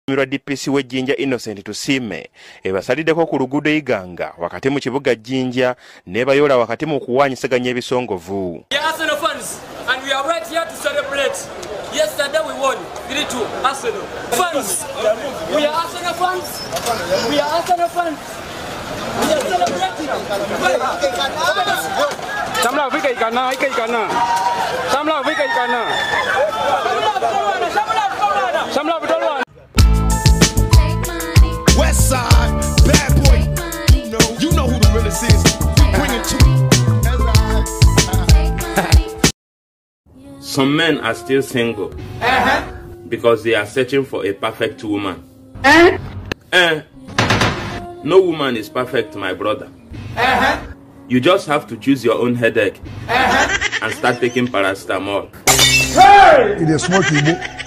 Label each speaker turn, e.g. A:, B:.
A: Mirwa DPC we Jinja Innocent Tusime ebasaliddeko ku luguudo Iganga wakati mu kibuga Jinja ne bayola wakati mu kuwanyisaganya ebisongovu.
B: We are Arsenal fans and we are right here to celebrate. Yesterday we won 3-2 Arsenal. Fans. We are Arsenal fans. We are Arsenal fans. We are celebrating.
C: Samla Vika Ikana, Samla Vika Ikana. Samla Vitolwan.
D: West side, bad boy. You know who the realest is. We bring it to.
E: Some men are still single because they are searching for a perfect woman. No woman is perfect, my brother. You just have to choose your own headache and start taking paracetamol.
D: It is smoking.